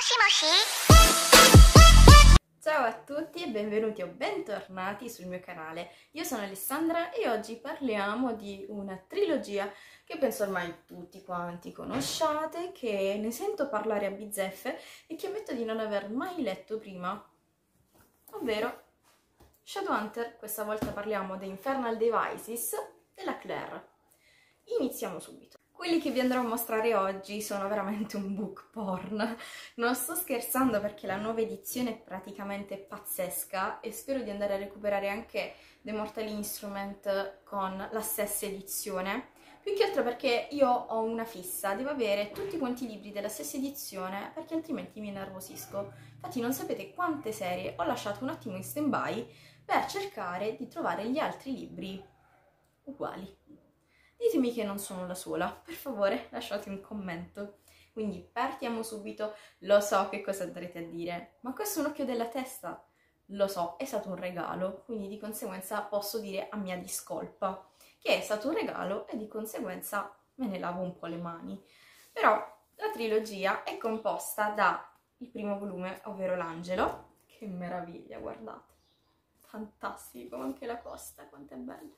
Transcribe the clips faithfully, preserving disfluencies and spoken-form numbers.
Ciao a tutti e benvenuti o bentornati sul mio canale. Io sono Alessandra e oggi parliamo di una trilogia che penso ormai tutti quanti conosciate, che ne sento parlare a bizzeffe e che ammetto di non aver mai letto prima, ovvero Shadowhunter. Questa volta parliamo di Infernal Devices della Claire. Iniziamo subito. Quelli che vi andrò a mostrare oggi sono veramente un book porn. Non sto scherzando perché la nuova edizione è praticamente pazzesca e spero di andare a recuperare anche The Mortal Instrument con la stessa edizione. Più che altro perché io ho una fissa, devo avere tutti quanti i libri della stessa edizione perché altrimenti mi innervosisco. Infatti non sapete quante serie ho lasciato un attimo in stand-by per cercare di trovare gli altri libri uguali. Ditemi che non sono la sola, per favore lasciate un commento. Quindi partiamo subito. Lo so che cosa andrete a dire, ma questo è un occhio della testa. Lo so, è stato un regalo, quindi di conseguenza posso dire a mia discolpa che è stato un regalo e di conseguenza me ne lavo un po' le mani. Però la trilogia è composta da il primo volume, ovvero l'Angelo. Che meraviglia, guardate. Fantastico, anche la costa, quanto è bella.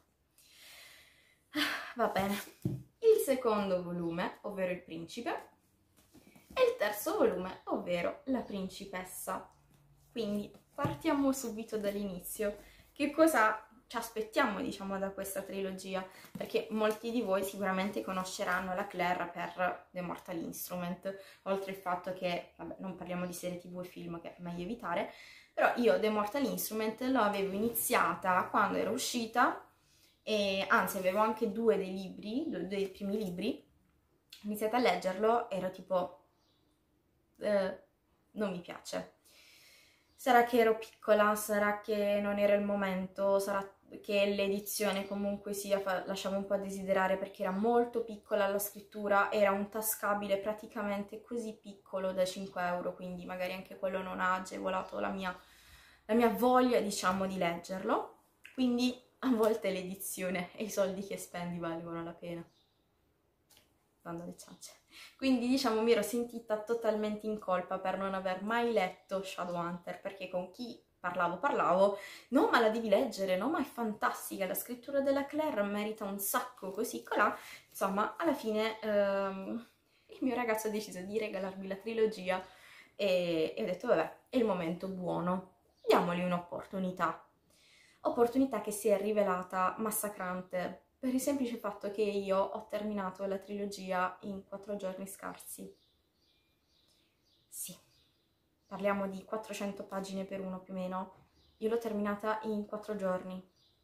Va bene, il secondo volume, ovvero il principe, e il terzo volume, ovvero la principessa. Quindi partiamo subito dall'inizio. Che cosa ci aspettiamo, diciamo, da questa trilogia? Perché molti di voi sicuramente conosceranno la Claire per The Mortal Instrument, oltre il fatto che, vabbè, non parliamo di serie tv e film, che è meglio evitare, però io The Mortal Instrument l'ho avevo iniziata quando era uscita. E anzi avevo anche due dei libri, due dei primi libri, ho iniziato a leggerlo, ero tipo, eh, non mi piace. Sarà che ero piccola, sarà che non era il momento, sarà che l'edizione comunque sia, lasciava un po' a desiderare perché era molto piccola la scrittura, era un tascabile praticamente così piccolo da cinque euro, quindi magari anche quello non ha agevolato la mia, la mia voglia, diciamo, di leggerlo, quindi a volte l'edizione e i soldi che spendi valgono la pena. Dando le ciance. Quindi diciamo mi ero sentita totalmente in colpa per non aver mai letto Shadowhunter, perché con chi parlavo parlavo, no ma la devi leggere, no ma è fantastica, la scrittura della Claire merita un sacco, così colà. Insomma, alla fine ehm, il mio ragazzo ha deciso di regalarmi la trilogia e, e ho detto vabbè, è il momento buono, diamogli un'opportunità. Opportunità che si è rivelata massacrante per il semplice fatto che io ho terminato la trilogia in quattro giorni scarsi. Sì, parliamo di quattrocento pagine per uno più o meno. Io l'ho terminata in quattro giorni.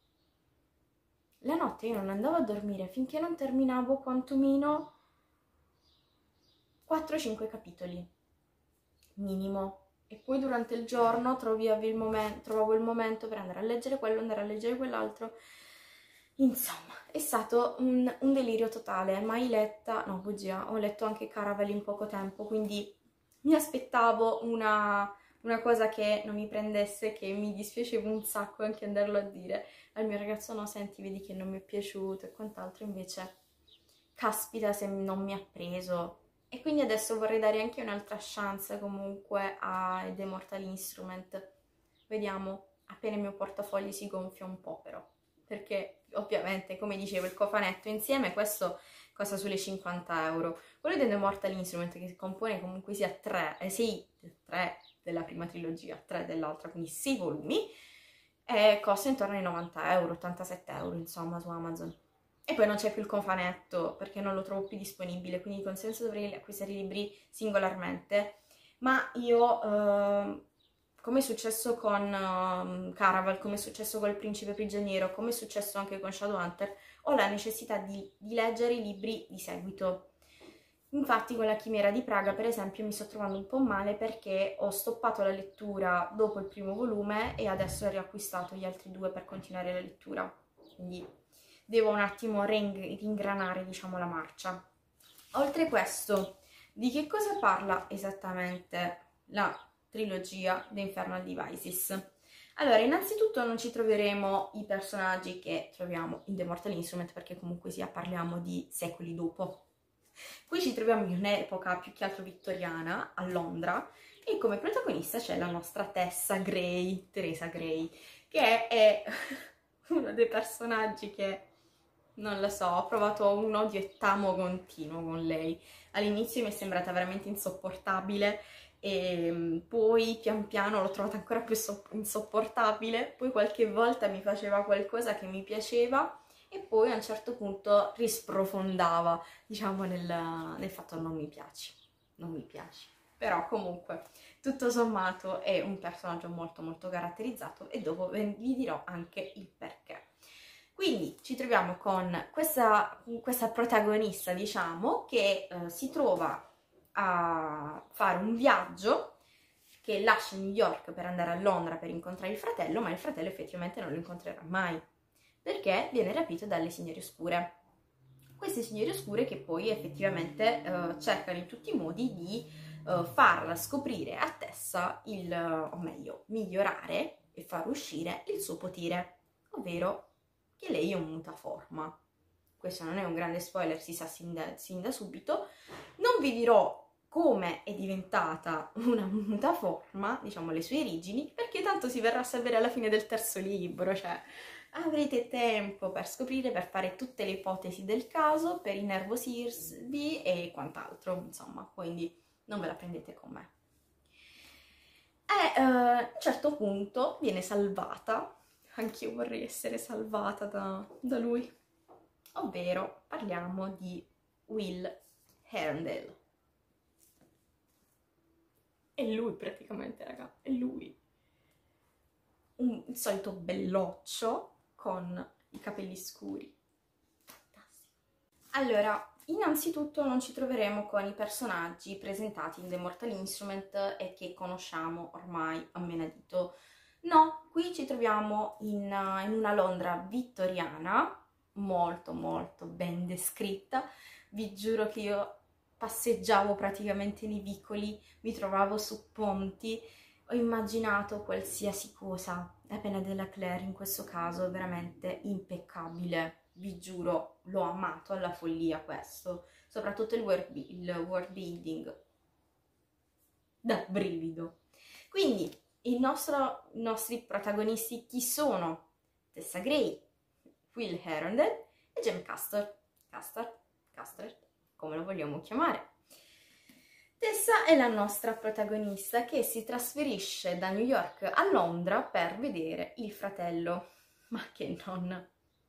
La notte io non andavo a dormire finché non terminavo quantomeno quattro cinque capitoli, minimo. E poi durante il giorno trovavi il momento, trovavo il momento per andare a leggere quello, andare a leggere quell'altro. Insomma, è stato un, un delirio totale. Mai letta, no bugia, ho letto anche Caraval in poco tempo, quindi mi aspettavo una, una cosa che non mi prendesse, che mi dispiaceva un sacco anche andarlo a dire al mio ragazzo, no senti, vedi che non mi è piaciuto e quant'altro, invece caspita se non mi ha preso. E quindi adesso vorrei dare anche un'altra chance comunque a The Mortal Instrument. Vediamo, appena il mio portafoglio si gonfia un po' però. Perché ovviamente, come dicevo, il cofanetto insieme, questo costa sulle cinquanta euro. Quello di The Mortal Instrument che si compone comunque sia tre, eh, sei, tre della prima trilogia, tre dell'altra, quindi sei volumi, e costa intorno ai novanta euro, ottantasette euro insomma su Amazon. E poi non c'è più il cofanetto perché non lo trovo più disponibile, quindi di conseguenza dovrei acquistare i libri singolarmente. Ma io, eh, come è successo con eh, Caraval, come è successo con Il Principe Prigioniero, come è successo anche con Shadowhunter, ho la necessità di, di leggere i libri di seguito. Infatti con La Chimera di Praga, per esempio, mi sto trovando un po' male perché ho stoppato la lettura dopo il primo volume e adesso ho riacquistato gli altri due per continuare la lettura. Quindi devo un attimo ringranare, diciamo, la marcia. Oltre questo, di che cosa parla esattamente la trilogia The Infernal Devices? Allora, innanzitutto non ci troveremo i personaggi che troviamo in The Mortal Instrument, perché comunque sia parliamo di secoli dopo. Qui ci troviamo in un'epoca più che altro vittoriana, a Londra, e come protagonista c'è la nostra Tessa Gray, Teresa Gray, che è uno dei personaggi che, non lo so, ho provato un odio e tamo continuo con lei. All'inizio mi è sembrata veramente insopportabile e poi pian piano l'ho trovata ancora più insopportabile, poi qualche volta mi faceva qualcosa che mi piaceva e poi a un certo punto risprofondava, diciamo, nel, nel fatto non mi piaci, non mi piaci. Però comunque, tutto sommato, è un personaggio molto molto caratterizzato e dopo vi dirò anche il perché. Quindi ci troviamo con questa, questa protagonista, diciamo, che eh, si trova a fare un viaggio, che lascia New York per andare a Londra per incontrare il fratello, ma il fratello effettivamente non lo incontrerà mai, perché viene rapito dalle signore oscure. Queste signore oscure che poi effettivamente eh, cercano in tutti i modi di eh, farla scoprire a Tessa il, o meglio, migliorare e far uscire il suo potere, ovvero che lei è un mutaforma. Questo non è un grande spoiler, si sa sin da, sin da subito. Non vi dirò come è diventata una mutaforma, diciamo le sue origini, perché tanto si verrà a sapere alla fine del terzo libro, cioè avrete tempo per scoprire, per fare tutte le ipotesi del caso, per innervosirvi e quant'altro, insomma, quindi non ve la prendete con me. E uh, a un certo punto viene salvata, anch'io vorrei essere salvata da, da lui, ovvero parliamo di Will Herondale. È lui praticamente, raga, è lui. Un, il solito belloccio con i capelli scuri. Fantastico. Allora, innanzitutto non ci troveremo con i personaggi presentati in The Mortal Instrument e che conosciamo ormai a menadito. No, qui ci troviamo in, in una Londra vittoriana, molto molto ben descritta. Vi giuro che io passeggiavo praticamente nei vicoli, mi trovavo su ponti, ho immaginato qualsiasi cosa. La penna della Claire in questo caso è veramente impeccabile, vi giuro, l'ho amato alla follia questo, soprattutto il world, il world building, da brivido. Quindi il nostro, i nostri protagonisti chi sono? Tessa Gray, Will Herondale e Jem Castor, Castor, Castor, come lo vogliamo chiamare. Tessa è la nostra protagonista che si trasferisce da New York a Londra per vedere il fratello, ma che non, non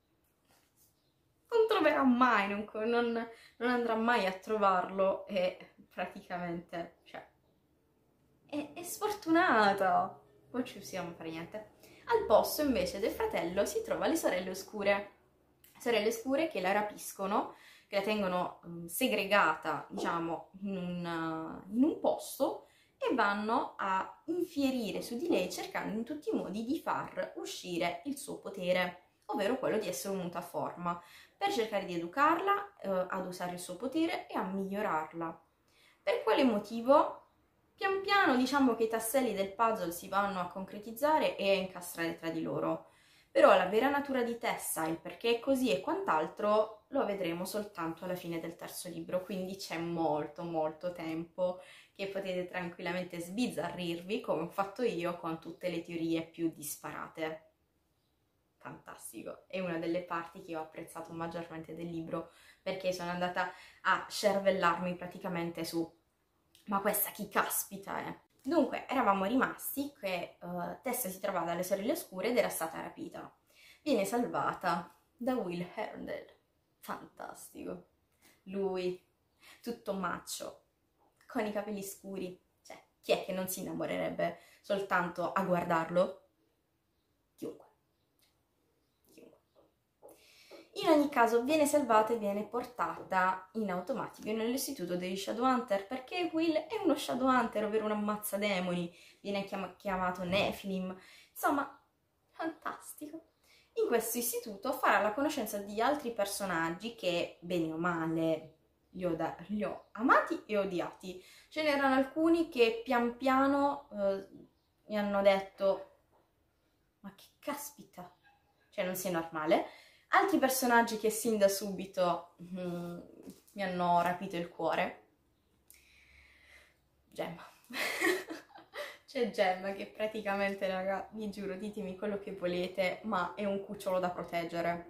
troverà mai, non, non, non andrà mai a trovarlo e praticamente, cioè, è, è sfortunata, non ci possiamo fare niente. Al posto invece del fratello si trova le sorelle oscure, sorelle oscure che la rapiscono, che la tengono um, segregata, diciamo, in un, uh, in un posto e vanno a infierire su di lei cercando in tutti i modi di far uscire il suo potere, ovvero quello di essere un mutaforma, per cercare di educarla uh, ad usare il suo potere e a migliorarla. Per quale motivo? Pian piano diciamo che i tasselli del puzzle si vanno a concretizzare e a incastrare tra di loro. Però la vera natura di Tessa, il perché è così e quant'altro, lo vedremo soltanto alla fine del terzo libro, quindi c'è molto molto tempo che potete tranquillamente sbizzarrirvi, come ho fatto io, con tutte le teorie più disparate. Fantastico, è una delle parti che ho apprezzato maggiormente del libro, perché sono andata a scervellarmi praticamente su ma questa chi caspita è? Dunque, eravamo rimasti che uh, Tessa si trovava dalle sorelle oscure ed era stata rapita. Viene salvata da Will Herondale. Fantastico. Lui, tutto macho, con i capelli scuri. Cioè, chi è che non si innamorerebbe soltanto a guardarlo? Chiunque. In ogni caso viene salvata e viene portata in automatico nell'istituto degli Shadowhunter, perché Will è uno Shadowhunter, ovvero un ammazzademoni, viene chiam chiamato Nephilim, insomma, fantastico. In questo istituto farà la conoscenza di altri personaggi che, bene o male, li ho, li ho amati e odiati. Ce n'erano alcuni che pian piano eh, mi hanno detto, ma che caspita, cioè non sei normale. Altri personaggi che sin da subito mm, mi hanno rapito il cuore. Gemma. C'è Gemma che praticamente, raga, vi giuro, ditemi quello che volete, ma è un cucciolo da proteggere.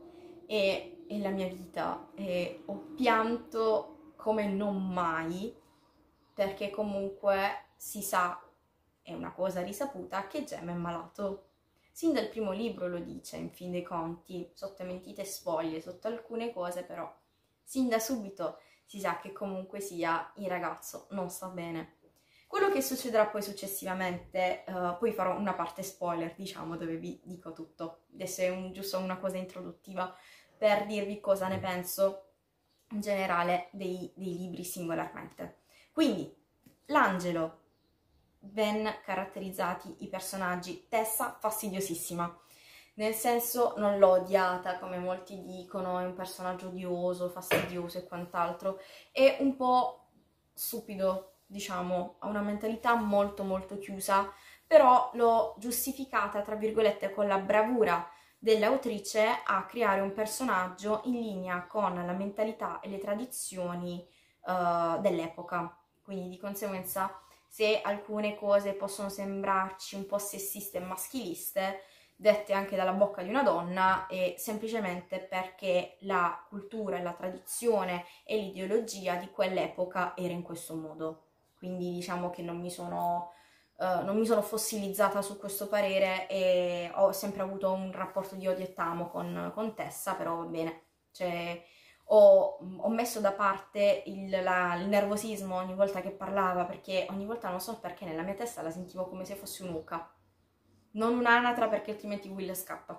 E è la mia vita. E ho pianto come non mai, perché comunque si sa, è una cosa risaputa, che Gemma è malato. Sin dal primo libro lo dice, in fin dei conti, sotto mentite spoglie, sotto alcune cose, però sin da subito si sa che comunque sia il ragazzo non sta bene. Quello che succederà poi successivamente, uh, poi farò una parte spoiler, diciamo, dove vi dico tutto. Adesso è un, giusto una cosa introduttiva per dirvi cosa ne penso in generale dei, dei libri singolarmente. Quindi, l'angelo, ben caratterizzati i personaggi. Tessa fastidiosissima, nel senso non l'ho odiata come molti dicono, è un personaggio odioso, fastidioso e quant'altro, è un po' stupido, diciamo, ha una mentalità molto molto chiusa, però l'ho giustificata tra virgolette con la bravura dell'autrice a creare un personaggio in linea con la mentalità e le tradizioni uh, dell'epoca, quindi di conseguenza se alcune cose possono sembrarci un po' sessiste e maschiliste, dette anche dalla bocca di una donna, è semplicemente perché la cultura, la tradizione e l'ideologia di quell'epoca era in questo modo. Quindi diciamo che non mi sono, uh, non mi sono fossilizzata su questo parere e ho sempre avuto un rapporto di odio e tamo con, con Tessa, però va bene, cioè... Ho, ho messo da parte il, la, il nervosismo ogni volta che parlava, perché ogni volta non so perché nella mia testa la sentivo come se fosse un'oca, non un'anatra, perché altrimenti Will scappa.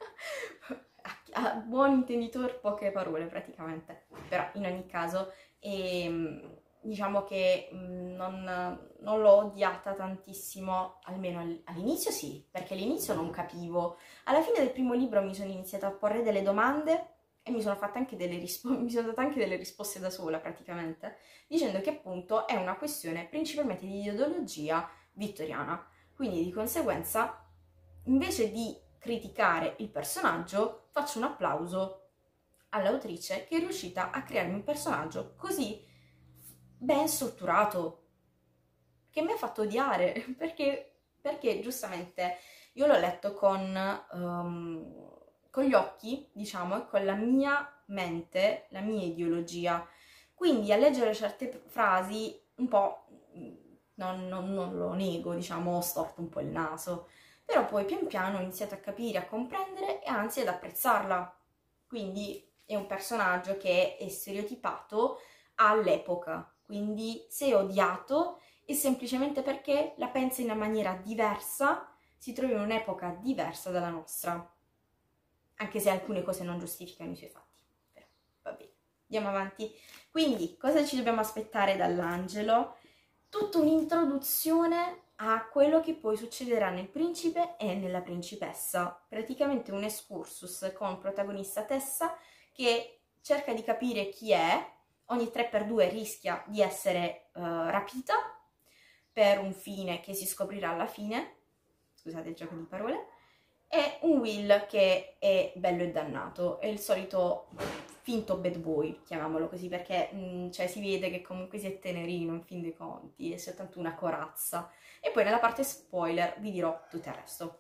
A, a buon intenditor poche parole praticamente, però in ogni caso ehm, diciamo che mh, non, non l'ho odiata tantissimo, almeno all'inizio sì, perché all'inizio non capivo. Alla fine del primo libro mi sono iniziata a porre delle domande e mi sono fatta anche delle risposte, mi sono data anche delle risposte da sola praticamente, dicendo che appunto è una questione principalmente di ideologia vittoriana. Quindi di conseguenza, invece di criticare il personaggio, faccio un applauso all'autrice che è riuscita a crearmi un personaggio così ben strutturato, che mi ha fatto odiare, perché, perché giustamente io l'ho letto con... Um, con gli occhi, diciamo, e con la mia mente, la mia ideologia. Quindi a leggere certe frasi un po', non, non, non lo nego, diciamo, ho storto un po' il naso, però poi pian piano ho iniziato a capire, a comprendere e anzi ad apprezzarla. Quindi è un personaggio che è stereotipato all'epoca, quindi se è odiato è semplicemente perché la pensa in una maniera diversa, si trova in un'epoca diversa dalla nostra. Anche se alcune cose non giustificano i suoi fatti, però va bene, andiamo avanti. Quindi, cosa ci dobbiamo aspettare dall'angelo? Tutta un'introduzione a quello che poi succederà nel principe e nella principessa, praticamente un excursus con protagonista Tessa che cerca di capire chi è, ogni tre per due rischia di essere uh, rapita per un fine che si scoprirà alla fine, scusate il gioco di parole, e un Will che è bello e dannato, è il solito finto bad boy, chiamiamolo così, perché mh, cioè, si vede che comunque si è tenerino in fin dei conti, è soltanto una corazza. E poi nella parte spoiler vi dirò tutto il resto.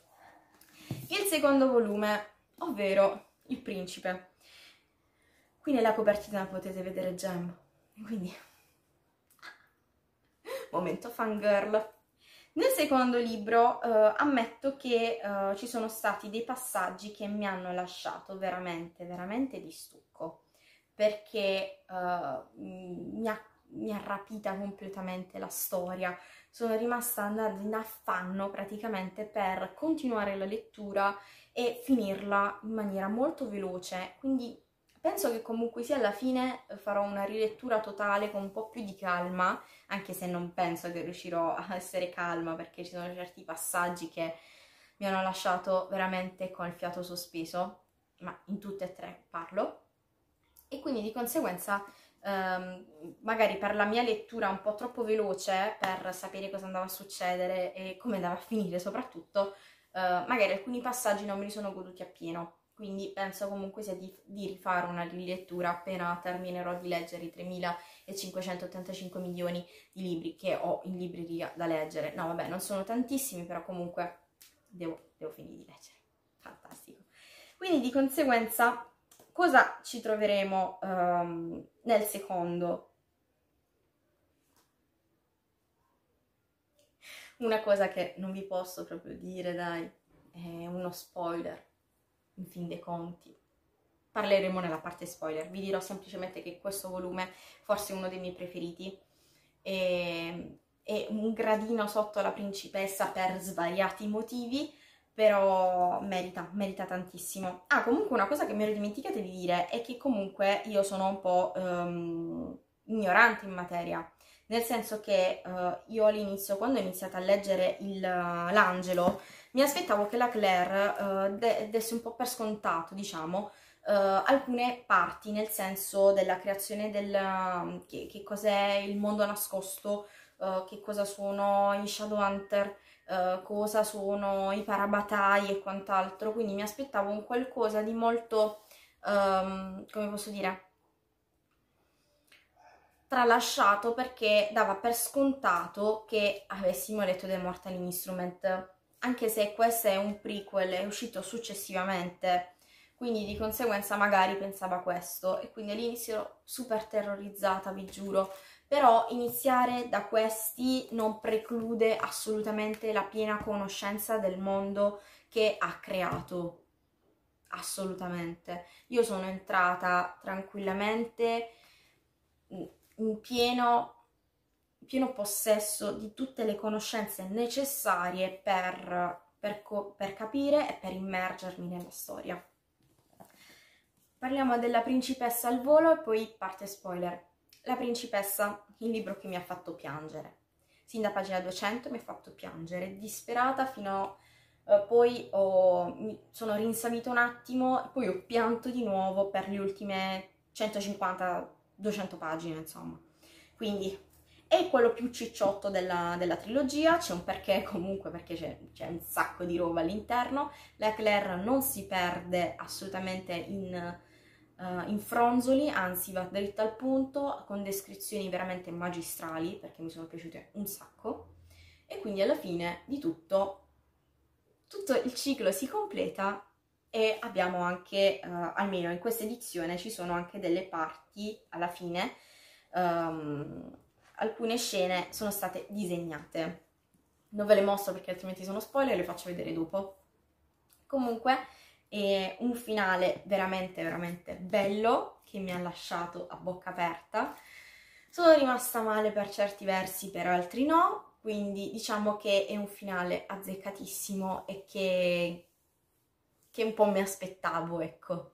Il secondo volume, ovvero Il Principe. Qui nella copertina potete vedere Gem, quindi momento fangirl. Nel secondo libro eh, ammetto che eh, ci sono stati dei passaggi che mi hanno lasciato veramente, veramente di stucco, perché eh, mi, ha, mi ha rapita completamente la storia. Sono rimasta andata in affanno praticamente per continuare la lettura e finirla in maniera molto veloce, quindi penso che comunque sia alla fine farò una rilettura totale con un po' più di calma, anche se non penso che riuscirò a essere calma perché ci sono certi passaggi che mi hanno lasciato veramente con il fiato sospeso, ma in tutte e tre parlo. E quindi di conseguenza ehm, magari per la mia lettura un po' troppo veloce, per sapere cosa andava a succedere e come andava a finire soprattutto, eh, magari alcuni passaggi non me li sono goduti appieno. quindi penso comunque sia di, di rifare una rilettura appena terminerò di leggere i tremilacinquecentottantacinque milioni di libri che ho in libreria da leggere. No, vabbè, non sono tantissimi, però comunque devo, devo finire di leggere. Fantastico. Quindi di conseguenza cosa ci troveremo um, nel secondo? Una cosa che non vi posso proprio dire, dai, è uno spoiler, in fin dei conti. Parleremo nella parte spoiler, vi dirò semplicemente che questo volume forse è uno dei miei preferiti, e, è un gradino sotto la principessa per svariati motivi, però merita, merita tantissimo. Ah, comunque una cosa che mi ero dimenticata di dire è che comunque io sono un po' um, ignorante in materia, nel senso che uh, io all'inizio, quando ho iniziato a leggere l'Angelo, mi aspettavo che la Claire uh, de desse un po' per scontato, diciamo, uh, alcune parti, nel senso della creazione del che, che cos'è il mondo nascosto, uh, che cosa sono i Shadowhunter, uh, cosa sono i parabatai e quant'altro, quindi mi aspettavo un qualcosa di molto, um, come posso dire, tralasciato, perché dava per scontato che avessimo letto The Mortal Instrument, anche se questo è un prequel, è uscito successivamente, quindi di conseguenza magari pensava questo, e quindi all'inizio ero super terrorizzata, vi giuro, però iniziare da questi non preclude assolutamente la piena conoscenza del mondo che ha creato, assolutamente. Io sono entrata tranquillamente in pieno, in pieno possesso di tutte le conoscenze necessarie per, per, per capire e per immergermi nella storia. Parliamo della principessa al volo e poi parte spoiler. La principessa, il libro che mi ha fatto piangere. Sin da pagina duecento mi ha fatto piangere, disperata, fino a uh, poi ho, mi sono rinsavita un attimo e poi ho pianto di nuovo per le ultime centocinquanta duecento pagine, insomma. Quindi è quello più cicciotto della, della trilogia, c'è un perché comunque, perché c'è un sacco di roba all'interno. La Claire non si perde assolutamente in, uh, in fronzoli, anzi va dritta al punto, con descrizioni veramente magistrali, perché mi sono piaciute un sacco, e quindi alla fine di tutto, tutto il ciclo si completa. E abbiamo anche, uh, almeno in questa edizione, ci sono anche delle parti, alla fine, um, alcune scene sono state disegnate. Non ve le mostro perché altrimenti sono spoiler, le faccio vedere dopo. Comunque è un finale veramente, veramente bello, che mi ha lasciato a bocca aperta. Sono rimasta male per certi versi, per altri no, quindi diciamo che è un finale azzeccatissimo e che... che un po' mi aspettavo, ecco.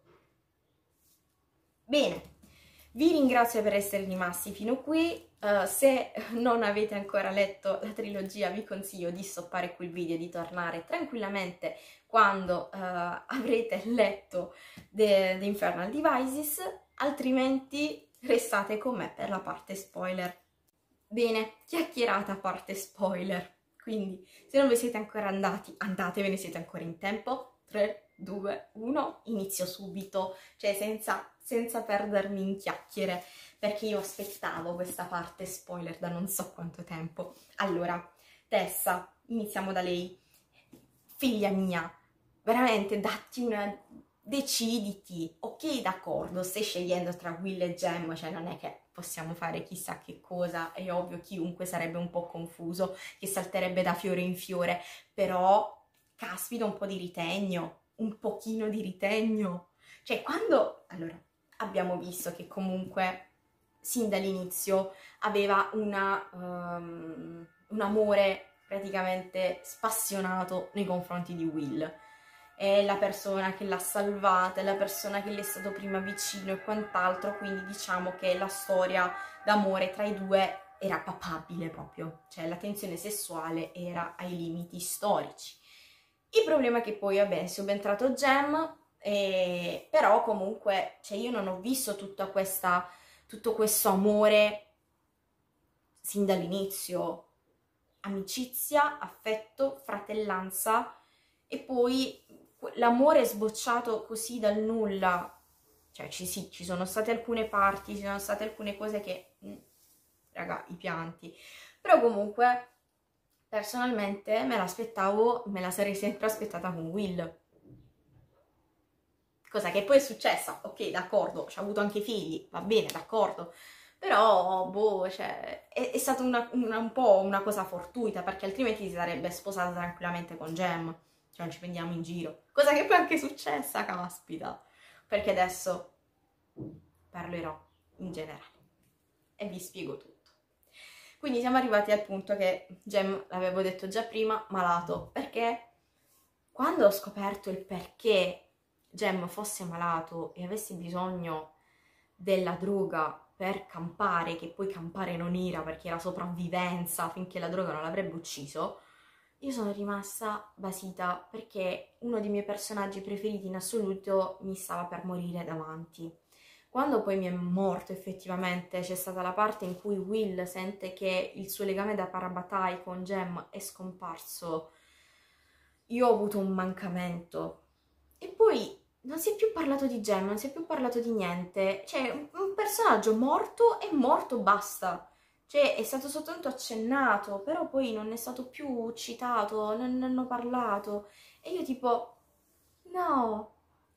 Bene, vi ringrazio per essere rimasti fino qui. Uh, se non avete ancora letto la trilogia, vi consiglio di stoppare qui il video e di tornare tranquillamente quando uh, avrete letto The, The Infernal Devices, altrimenti restate con me per la parte spoiler. Bene, chiacchierata parte spoiler. Quindi, se non vi siete ancora andati, andatevene, siete ancora in tempo. tre, due, uno, inizio subito, cioè senza, senza perdermi in chiacchiere, perché io aspettavo questa parte spoiler da non so quanto tempo. Allora, Tessa, iniziamo da lei. Figlia mia, veramente datti una... deciditi, ok, d'accordo, stai scegliendo tra Will e Gem, cioè non è che possiamo fare chissà che cosa, è ovvio chiunque sarebbe un po' confuso, che salterebbe da fiore in fiore, però caspita, un po' di ritegno, un pochino di ritegno. Cioè, quando... Allora, abbiamo visto che comunque, sin dall'inizio, aveva una, um, un amore praticamente spassionato nei confronti di Will. È la persona che l'ha salvata, è la persona che le è stato prima vicino e quant'altro, quindi diciamo che la storia d'amore tra i due era papabile proprio, cioè la tensione sessuale era ai limiti storici. Il problema è che poi, vabbè, è subentrato Gem, e... però comunque, cioè io non ho visto tutta questa, tutto questo amore sin dall'inizio. Amicizia, affetto, fratellanza, e poi l'amore è sbocciato così dal nulla. Cioè, ci, sì, ci sono state alcune parti, ci sono state alcune cose che... Mh, raga, i pianti. Però comunque, personalmente, me l'aspettavo, me la sarei sempre aspettata con Will. Cosa che poi è successa, ok, d'accordo, ci ha avuto anche figli, va bene, d'accordo. Però, boh, cioè, è, è stata una, una, un po' una cosa fortuita, perché altrimenti si sarebbe sposata tranquillamente con Jem. Cioè, non ci prendiamo in giro. Cosa che poi è anche successa, caspita. Perché adesso parlerò in generale e vi spiego tutto. Quindi siamo arrivati al punto che Jem, l'avevo detto già prima, malato, perché quando ho scoperto il perché Jem fosse malato e avesse bisogno della droga per campare, che poi campare non era perché era sopravvivenza finché la droga non l'avrebbe ucciso, io sono rimasta basita perché uno dei miei personaggi preferiti in assoluto mi stava per morire davanti. Quando poi mi è morto effettivamente, c'è stata la parte in cui Will sente che il suo legame da parabatai con Jem è scomparso, io ho avuto un mancamento. E poi non si è più parlato di Jem, non si è più parlato di niente. Cioè, un, un personaggio morto è morto, basta. Cioè, è stato soltanto accennato, però poi non è stato più citato, non ne hanno parlato. E io tipo, no,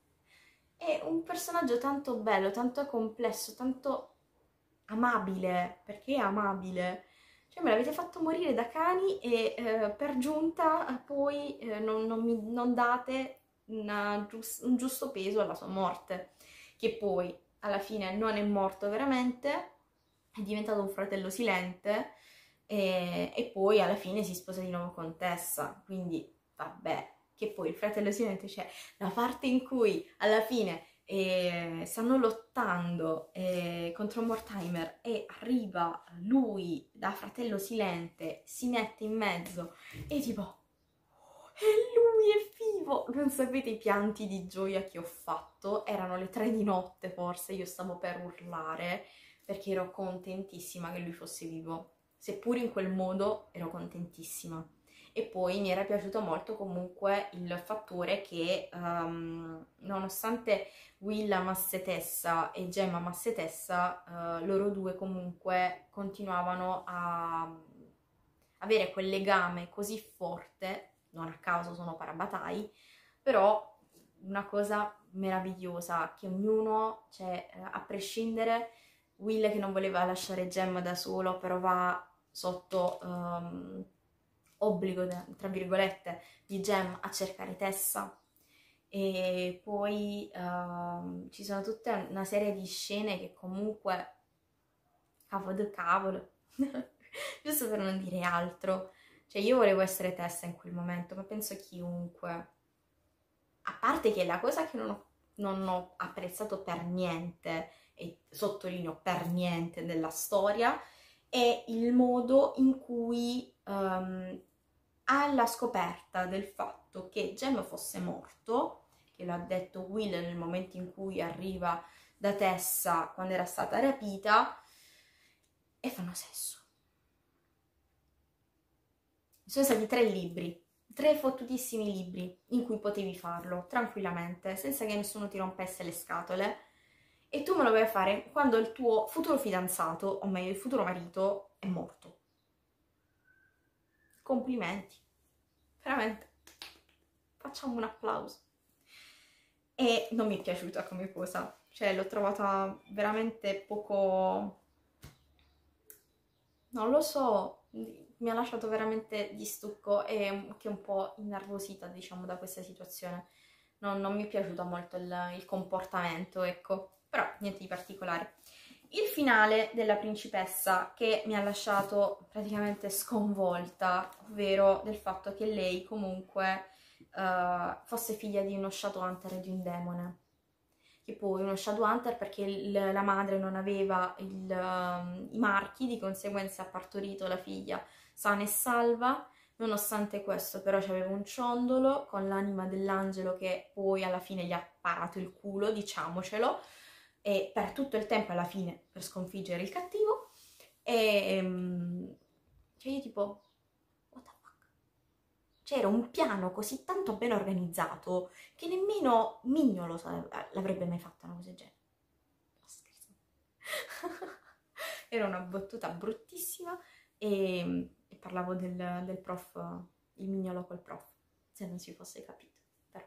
è un personaggio tanto bello, tanto complesso, tanto amabile, perché è amabile. Cioè me l'avete fatto morire da cani e eh, per giunta eh, poi eh, non, non mi non date una gius- un giusto peso alla sua morte, che poi alla fine non è morto veramente, è diventato un fratello silente e, e poi alla fine si sposa di nuovo con Tessa, quindi vabbè, che poi il fratello silente c'è la parte in cui alla fine e stanno lottando eh, contro Mortimer e arriva lui da fratello silente, si mette in mezzo e tipo e lui è vivo! Non sapete i pianti di gioia che ho fatto, erano le tre di notte forse, io stavo per urlare perché ero contentissima che lui fosse vivo, seppur in quel modo ero contentissima. E poi mi era piaciuto molto comunque il fattore che um, nonostante Will amasse Tessa e Jem amasse Tessa, uh, loro due comunque continuavano a avere quel legame così forte, non a caso sono parabatai, però una cosa meravigliosa che ognuno, cioè a prescindere, Will che non voleva lasciare Jem da solo, però va sotto um, obbligo, tra virgolette, di Jem a cercare Tessa. E poi uh, ci sono tutta una serie di scene che comunque cavolo del cavolo giusto per non dire altro, cioè io volevo essere Tessa in quel momento, ma penso chiunque, a parte che la cosa che non ho, non ho apprezzato per niente, e sottolineo per niente della storia, è il modo in cui um, alla scoperta del fatto che Jem fosse morto, che l'ha detto Will nel momento in cui arriva da Tessa quando era stata rapita, e fanno sesso. Sono stati tre libri, tre fottutissimi libri in cui potevi farlo tranquillamente, senza che nessuno ti rompesse le scatole, e tu me lo vai a fare quando il tuo futuro fidanzato, o meglio il futuro marito, è morto. Complimenti, veramente, facciamo un applauso. E non mi è piaciuta come cosa, cioè l'ho trovata veramente poco, non lo so, mi ha lasciato veramente di stucco e anche un po' innervosita, diciamo, da questa situazione. Non, non mi è piaciuto molto il, il comportamento, ecco, però niente di particolare. Il finale della principessa che mi ha lasciato praticamente sconvolta, ovvero del fatto che lei comunque uh, fosse figlia di uno Shadowhunter e di un demone. Che poi uno Shadowhunter perché il, la madre non aveva il, um, i marchi, di conseguenza ha partorito la figlia sana e salva. Nonostante questo però c'aveva un ciondolo con l'anima dell'angelo che poi alla fine gli ha parato il culo, diciamocelo, e per tutto il tempo alla fine per sconfiggere il cattivo. E um, cioè io tipo what the fuck? Cioè era un piano così tanto ben organizzato che nemmeno Mignolo l'avrebbe mai fatta una cosa del genere. No, scherzo. Era una battuta bruttissima e, e parlavo del, del prof, il Mignolo col prof, se non si fosse capito. Però.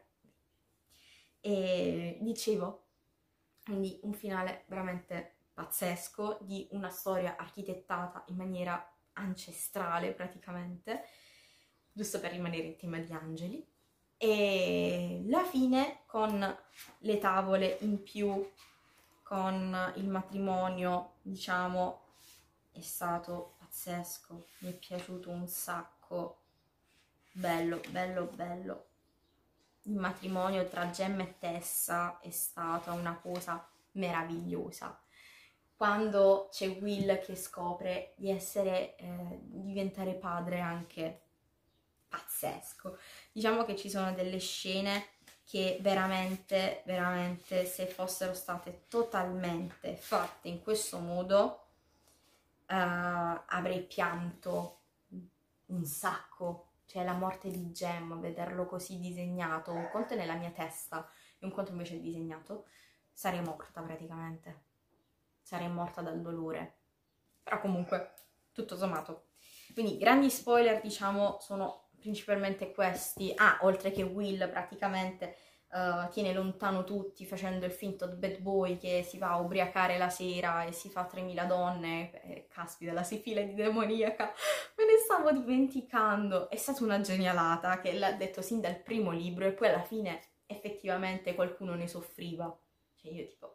E dicevo, quindi un finale veramente pazzesco di una storia architettata in maniera ancestrale praticamente, giusto per rimanere in tema di angeli, e la fine con le tavole in più, con il matrimonio, diciamo, è stato pazzesco, mi è piaciuto un sacco, bello, bello, bello. Il matrimonio tra Gemma e Tessa è stata una cosa meravigliosa. Quando c'è Will che scopre di essere, eh, diventare padre, anche pazzesco. Diciamo che ci sono delle scene che veramente, veramente, se fossero state totalmente fatte in questo modo, eh, avrei pianto un sacco. Cioè la morte di Gemma, vederlo così disegnato, un conto è nella mia testa e un conto invece è disegnato, sarei morta praticamente. Sarei morta dal dolore. Però comunque, tutto sommato. Quindi grandi spoiler, diciamo, sono principalmente questi. Ah, oltre che Will praticamente uh, tiene lontano tutti facendo il finto bad boy che si va a ubriacare la sera e si fa tremila donne. Eh, caspita, la sifile di demoniaca, me ne stavo dimenticando. È stata una genialata che l'ha detto sin dal primo libro e poi alla fine effettivamente qualcuno ne soffriva. Cioè io tipo...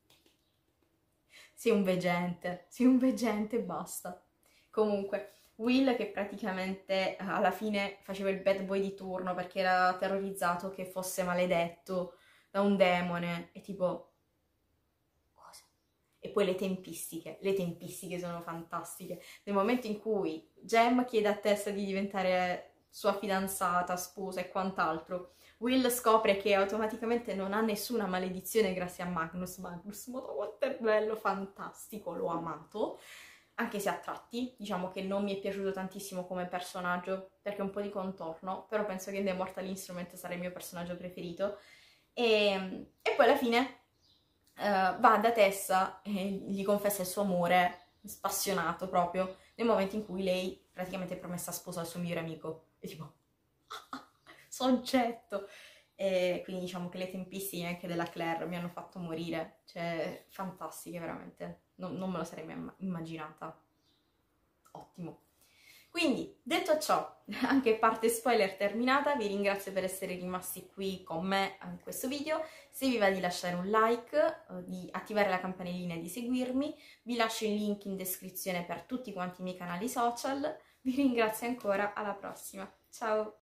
sei un veggente, sei un veggente e basta. Comunque, Will che praticamente alla fine faceva il bad boy di turno perché era terrorizzato che fosse maledetto da un demone e tipo... cosa? E poi le tempistiche, le tempistiche sono fantastiche. Nel momento in cui Gem chiede a Tessa di diventare sua fidanzata, sposa e quant'altro, Will scopre che automaticamente non ha nessuna maledizione grazie a Magnus. Magnus, ma quanto è bello, fantastico, l'ho amato. Anche se a tratti, diciamo che non mi è piaciuto tantissimo come personaggio, perché è un po' di contorno, però penso che The Mortal Instrument sarà il mio personaggio preferito. E, e poi alla fine uh, va da Tessa e gli confessa il suo amore spassionato proprio, nel momento in cui lei praticamente è promessa sposa al suo migliore amico. E tipo... soggetto. E quindi diciamo che le tempistiche anche della Claire mi hanno fatto morire, cioè fantastiche veramente, non, non me lo sarei mai immagginata. Ottimo. Quindi, detto ciò, anche parte spoiler terminata, vi ringrazio per essere rimasti qui con me in questo video. Se vi va di lasciare un like, di attivare la campanellina e di seguirmi, vi lascio il link in descrizione per tutti quanti i miei canali social. Vi ringrazio ancora, alla prossima, ciao!